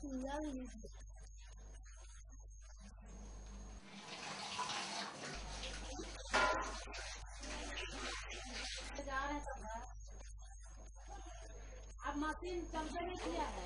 अब मशीन चलते नहीं किया है।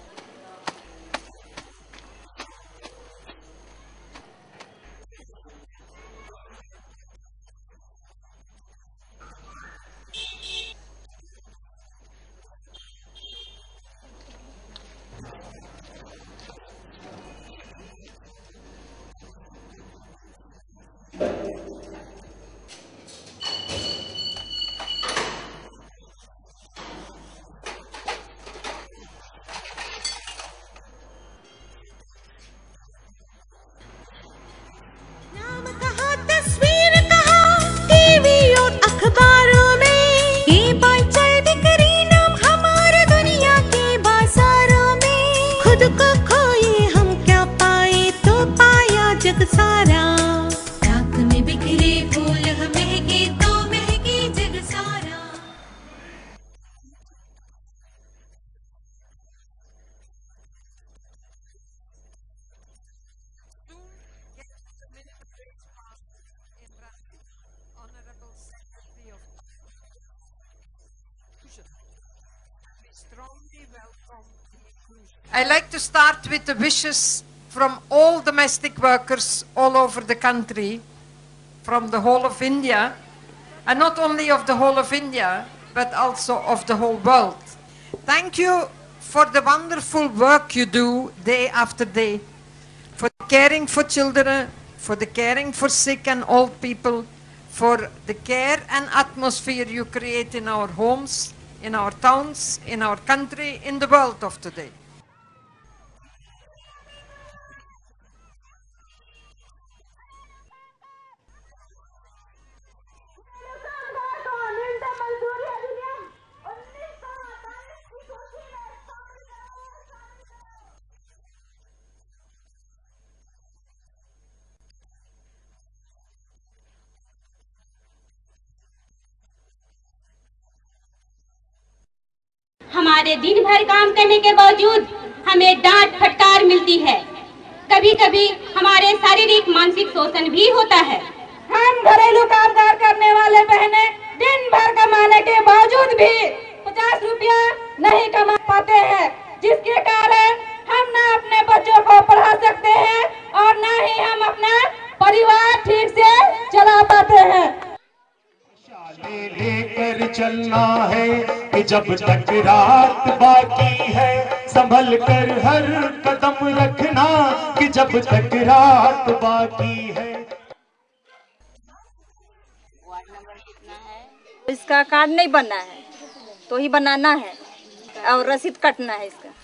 I like to start with the wishes from all domestic workers all over the country, from the whole of India, and not only of the whole of India, but also of the whole world. Thank you for the wonderful work you do day after day, for caring for children, for the caring for sick and old people, for the care and atmosphere you create in our homes, in our towns, in our country, in the world of today. हमारे दिन भर काम करने के बावजूद हमें डांट फटकार मिलती है। कभी कभी हमारे शारीरिक मानसिक शोषण भी होता है। हम घरेलू कामकाज करने वाले बहनें दिन भर कमाने के बावजूद भी 50 रुपया नहीं कमा पाते हैं, जिसके कारण हम ना अपने बच्चों को पढ़ा सकते हैं और ना ही हम अपना परिवार ठीक से चला पाते हैं। लेकर चलना है कि जब तक रात बाकी है, संभल कर हर कदम रखना कि जब तक रात बाकी है। वार्ड नंबर कितना है? इसका कार्ड नहीं बनना है तो ही बनाना है और रसीद कटना है इसका।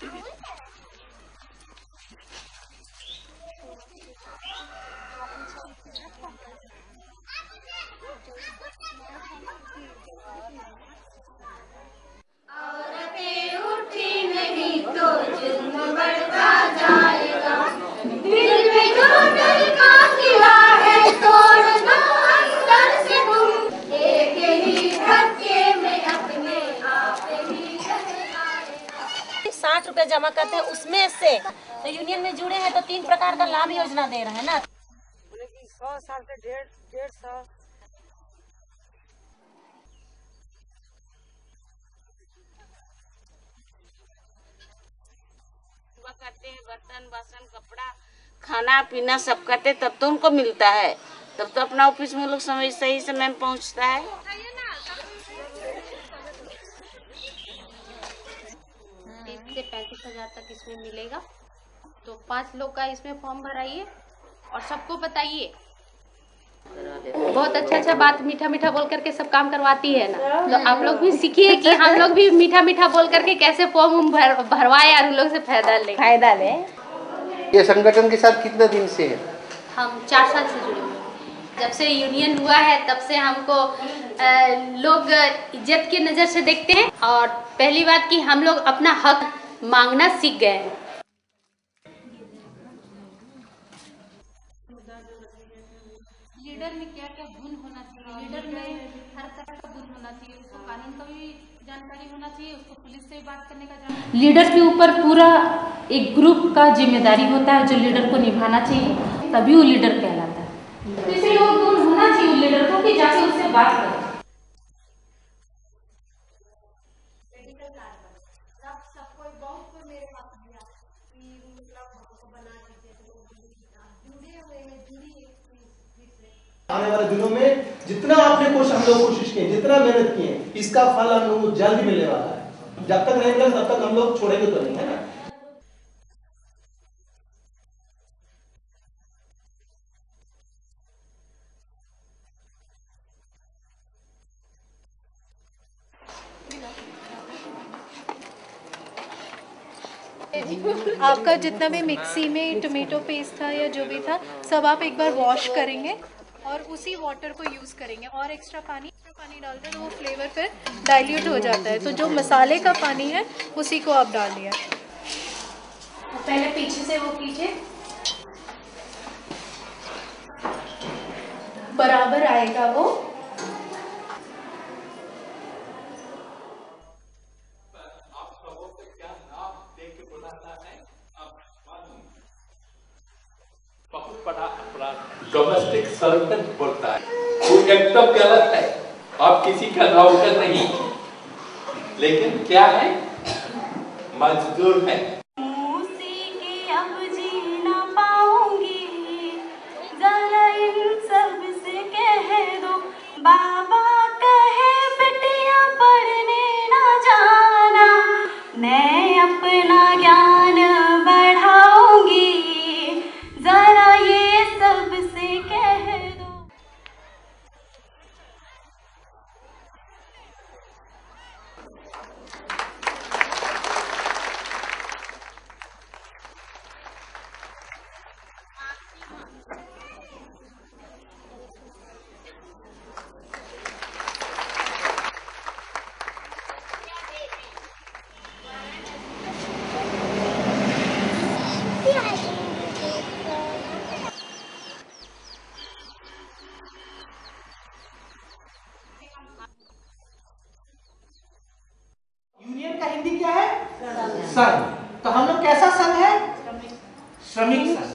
₹60 जमा करते हैं, उसमें से तो यूनियन में जुड़े हैं तो 3 प्रकार का लाभ योजना दे रहे हैं ना। 100 साल से 150 करते हैं, बर्तन बासन कपड़ा खाना पीना सब करते तब तो उनको मिलता है, तब तो अपना ऑफिस में लोग समय सही समय में पहुंचता है। 30 से 35,000 तक इसमें मिलेगा। तो 5 लोग का इसमें फॉर्म भराइए और सबको बताइए। बहुत अच्छा बात मीठा मीठा बोल करके सब काम करवाती है ना, तो आप लोग भी सीखिए कि हम लोग भी मीठा मीठा बोल करके कैसे फॉर्म भरवाए और उन लोग से फायदा ले। ये संगठन के साथ कितने दिन से है? हम 4 साल से जुड़े हुए हैं। जब से यूनियन हुआ है तब से हमको लोग इज्जत की नज़र से देखते हैं और पहली बात कि हम लोग अपना हक मांगना सीख गए हैं। लीडर में क्या क्या गुण होना चाहिए, लीडर में हर तरह का गुण होना चाहिए, उसको कानून का भी जानकारी होना चाहिए, उसको पुलिस से बात करने का लीडर के ऊपर पूरा एक ग्रुप का जिम्मेदारी होता है जो लीडर को निभाना चाहिए, तभी वो लीडर कहलाता है। तो इसलिए वो गुण होना चाहिए लीडर को कि जाके उससे बात करें। आने वाले दिनों में जितना आपने हम लोग कोशिश किए, जितना मेहनत किए, इसका फल हम लोग को जल्द मिलने वाला है। जब तक नहीं मिलेगा तब तक हम लोग छोड़ेंगे तो नहीं, है ना। आपका जितना भी मिक्सी में टोमेटो पेस्ट था या जो भी था सब आप एक बार वॉश करेंगे और उसी वाटर को यूज़ करेंगे और एक्स्ट्रा पानी डालते हैं तो वो फ्लेवर फिर डाइल्यूट हो जाता है। तो जो मसाले का पानी है उसी को आप डाल दिया। पहले पीछे से वो कीजिए, बराबर आएगा वो। बहुत बड़ा अपराध डोमेस्टिक सर्वेंट बोलता है, वो एकदम गलत है। आप किसी का नौकर नहीं, लेकिन क्या है, मजदूर है। बाबा कहे बेटियां पढ़ने ना जाना, मैं अपना ज्ञान बढ़ाऊंगी, जरा ये सबसे कह दो। यूनियन का हिंदी क्या है? संघ। तो हम लोग कैसा संघ है? श्रमिक संघ।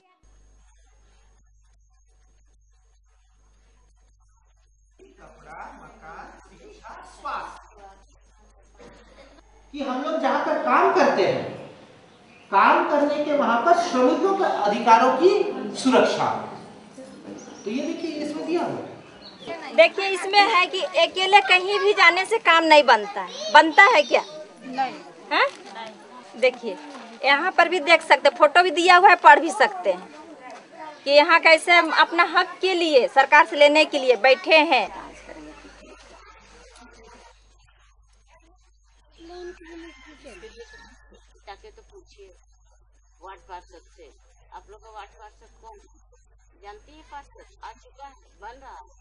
कपड़ा, मकान, शिक्षा, स्वास्थ्य, कि हम लोग जहां पर काम करते हैं, काम करने के वहां पर श्रमिकों के अधिकारों की सुरक्षा। तो ये देखिए इसमें दिया हुआ है। देखिए इसमें है कि अकेले कहीं भी जाने से काम नहीं बनता है। बनता है क्या? नहीं है। देखिए यहाँ पर भी देख सकते, फोटो भी दिया हुआ है, पढ़ भी सकते हैं कि यहाँ कैसे अपना हक के लिए सरकार से लेने के लिए बैठे हैं। जाके तो पूछिए वार्ड पार्षद से, आप लोग का वार्ड पार्षद कौन जानती है? पार्षद आ चुका है, बन रहा है।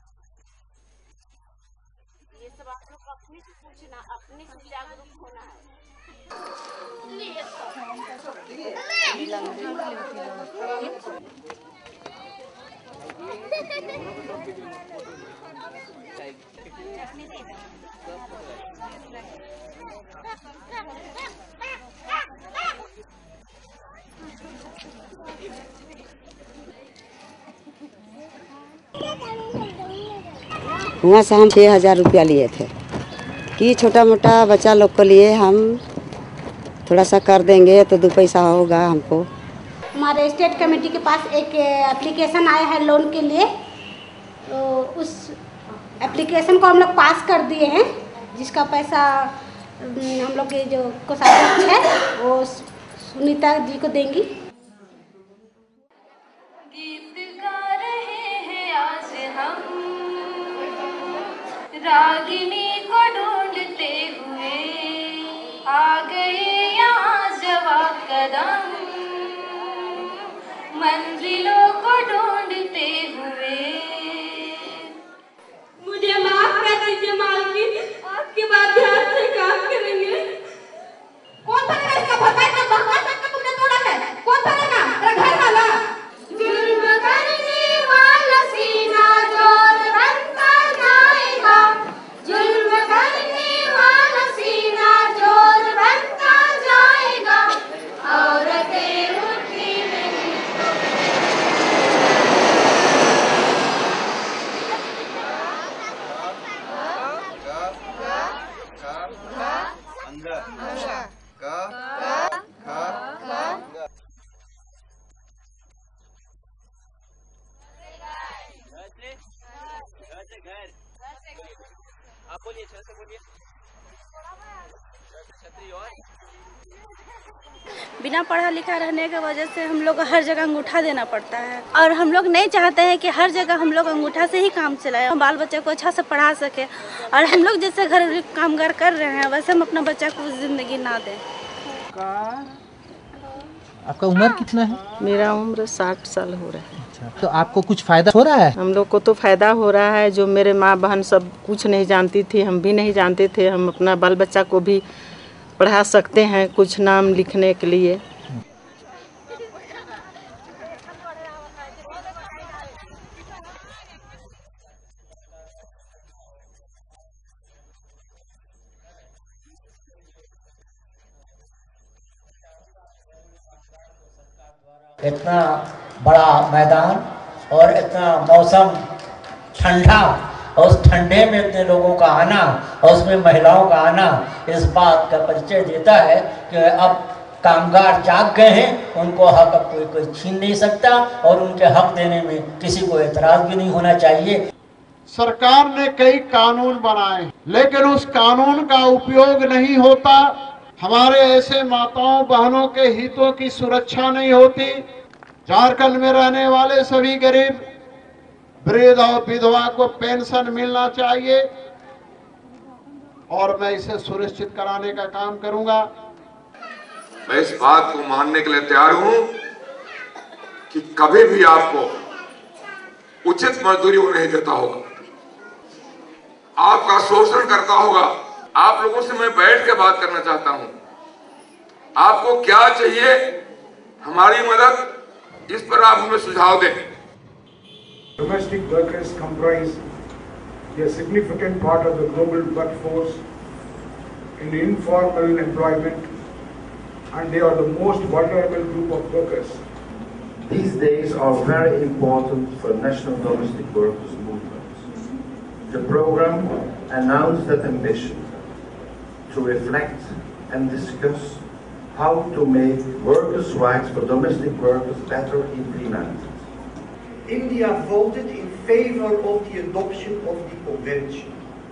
ये सब आप लोग अपने से पूछना, अपने से जागरूक होना है। वहाँ से हम 6,000 रुपया लिए थे कि छोटा मोटा बच्चा लोग के लिए हम थोड़ा सा कर देंगे तो 2 पैसा होगा हमको। हमारे स्टेट कमेटी के पास एक एप्लीकेशन आया है लोन के लिए, तो उस एप्लीकेशन को हम लोग पास कर दिए हैं, जिसका पैसा हम लोग के जो कोषाध्यक्ष है वो सुनीता जी को देंगी। गीत गा रहे हैं आज हम, रागिनी को ढूंढते हुए आ गए यहाँ जवाब कदम, मंजिलों को ढूंढते हुए। मुझे माफ कर दीजिए मालकिन, आपके बाद ध्यान से काम करेंगे। कौन भरेगा इसका भरपाई? का मकान तक का तुमने तोड़ा है, कौन भरेगा? तेरा घर वाला। जुल्म करने वाला सीना जोर बनता जाएगा, जुल्म करने वाला सीना बिना पढ़ा लिखा रहने की वजह से हम लोग को हर जगह अंगूठा देना पड़ता है और हम लोग नहीं चाहते हैं कि हर जगह हम लोग अंगूठा से ही काम चलाएं, हम बाल बच्चे को अच्छा से पढ़ा सके और हम लोग जैसे घरेलू कामगार कर रहे हैं वैसे हम अपना बच्चा को जिंदगी ना दें। आपका उम्र कितना है? मेरा उम्र 60 साल हो रहा है। अच्छा, तो आपको कुछ फायदा हो रहा है? हम लोग को तो फायदा हो रहा है, जो मेरे माँ बहन सब कुछ नहीं जानती थी, हम भी नहीं जानते थे, हम अपना बाल बच्चा को भी पढ़ा सकते हैं कुछ नाम लिखने के लिए। इतना बड़ा मैदान और इतना मौसम ठंडा और उस ठंडे में इतने लोगों का आना और उसमें महिलाओं का आना इस बात का परिचय देता है कि अब कामगार जाग गए हैं, उनको हक अब कोई छीन नहीं सकता और उनके हक देने में किसी को एतराज भी नहीं होना चाहिए। सरकार ने कई कानून बनाए लेकिन उस कानून का उपयोग नहीं होता, हमारे ऐसे माताओं बहनों के हितों की सुरक्षा नहीं होती। झारखंड में रहने वाले सभी गरीब वृद्ध और विधवा को पेंशन मिलना चाहिए और मैं इसे सुनिश्चित कराने का काम करूंगा। मैं इस बात को मानने के लिए तैयार हूं कि कभी भी आपको उचित मजदूरी वो नहीं देता होगा, आपका शोषण करता होगा। आप लोगों से मैं बैठ के बात करना चाहता हूं, आपको क्या चाहिए, हमारी मदद, इस पर आप हमें सुझाव दें। Domestic workers comprise a significant part of the global workforce in informal employment, and they are the most vulnerable group of workers. These days are very important for national domestic workers movements. The program announced that ambition to reflect and discuss how to make workers' rights for domestic workers better implemented. India voted in favor of the adoption of the convention.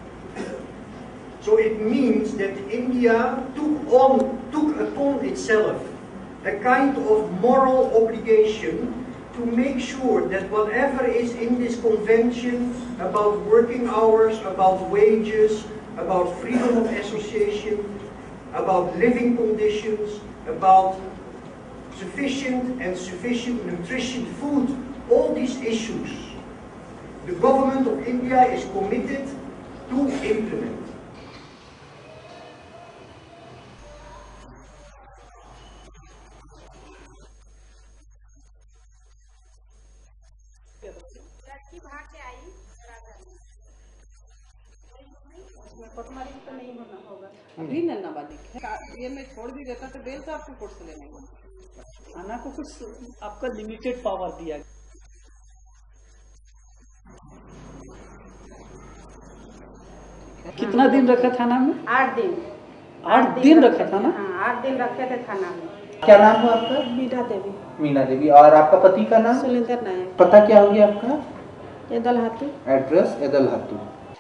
So it means that India took upon itself a kind of moral obligation to make sure that whatever is in this convention about working hours, about wages, about freedom of association, about living conditions, about sufficient nutritious food, all these issues, the government of India is committed to implement. अभी नाबालिग है, ये मैं छोड़ भी देता तो bell तो आपको कोर्ट से लेने को थाना को कुछ आपका लिमिटेड पावर दिया। कितना दिन रखा थाना में? 8 दिन। 8 दिन रखा था ना? हाँ, 8 दिन रखे थे थाना में। क्या नाम हुआ आपका? मीना देवी। मीना देवी। और आपका पति का नाम? सुलेंद्र नायक। पता क्या हो गया आपका? एदलहातू। एड्रेस एदलहातू।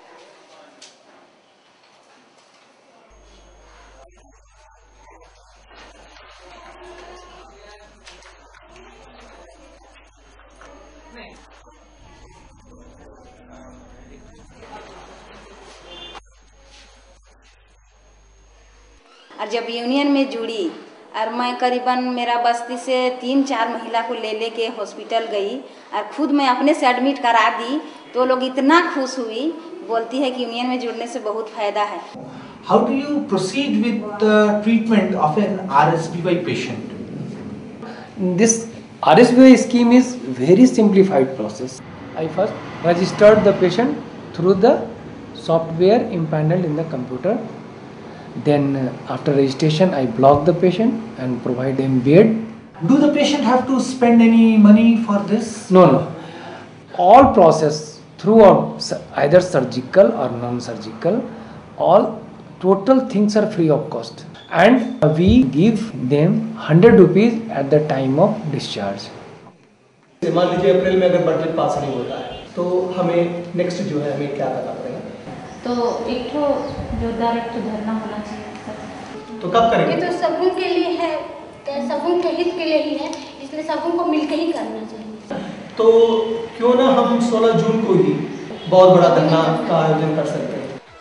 और जब यूनियन में जुड़ी और मैं करीबन मेरा बस्ती से 3-4 महिला को ले के हॉस्पिटल गई और खुद मैं अपने से एडमिट करा दी तो लोग इतना खुश हुई, बोलती है कि यूनियन में जुड़ने से बहुत फायदा है। How do you proceed with the treatment of an RSBY patient? This RSBY scheme is very simplified process. I first registered the patient through the software impaneled in the computer. Then after registration I block the patient and provide him bed. Do the patient have to spend any money for this? No. All process throughout, either surgical or non-surgical, all total things are free of cost. And we give them 100 rupees at the time of discharge. मान लीजिए अप्रैल में अगर budget pass नहीं होता है तो हमें next जो है हमें क्या करना पड़ेगा? तो एक तो जोरदार एक तो धरना होना चाहिए। तो कब करेंगे? ये तो सबों के लिए है, सबों के हित के लिए ही है, इसलिए सबों को मिलकर ही करना चाहिए। तो क्यों ना हम 16 जून को ही बहुत बड़ा धरना का आयोजन कर सकते हैं।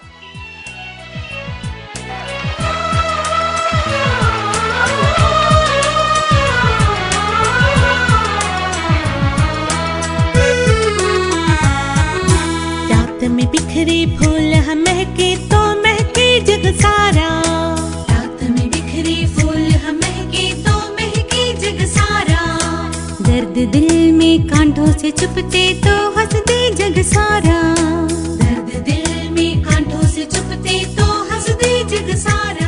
रात में बिखरे फूल हम महके तो महके जग सारा, रात में बिखरे फूल हम महके तो महके जग सारा, दर्द दिल में कांटों से चुपते तो हंस दे जग सारा, दर्द दिल में कांटों से चुपते तो हंस दे जग सारा।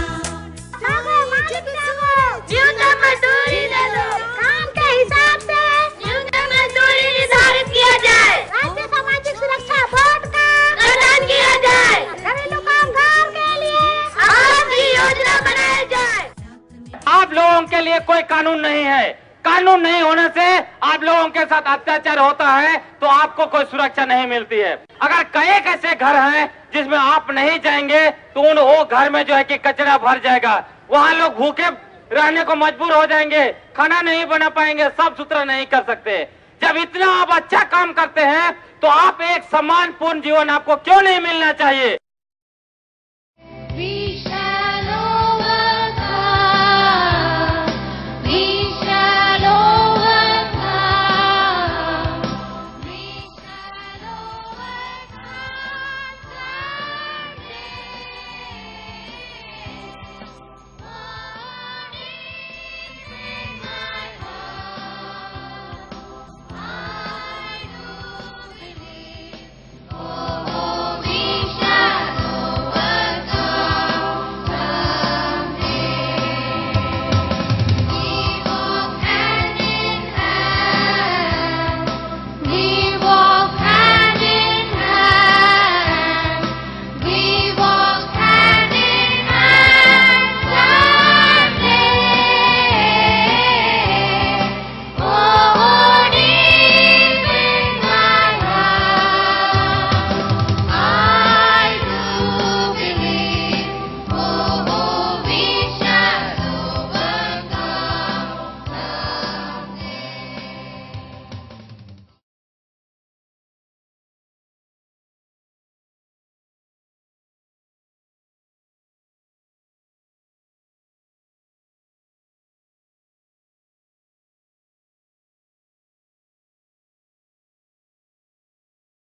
न्यूनतम मजदूरी दे दो, काम के हिसाब से न्यूनतम मजदूरी निर्धारित किया जाए, राज्य सामाजिक सुरक्षा बोर्ड का गठन किया जाए, घरेलू कामगार के लिए आवास की योजना बनाई जाए। आप लोगों के लिए कोई कानून नहीं है, कानून नहीं होने से आप लोगों के साथ अत्याचार होता है तो आपको कोई सुरक्षा नहीं मिलती है। अगर कई ऐसे घर हैं जिसमें आप नहीं जाएंगे तो उन वो घर में जो है कि कचरा भर जाएगा, वहाँ लोग भूखे रहने को मजबूर हो जाएंगे, खाना नहीं बना पाएंगे, साफ सुथरा नहीं कर सकते। जब इतना आप अच्छा काम करते हैं तो आप एक सम्मानपूर्ण जीवन आपको क्यों नहीं मिलना चाहिए?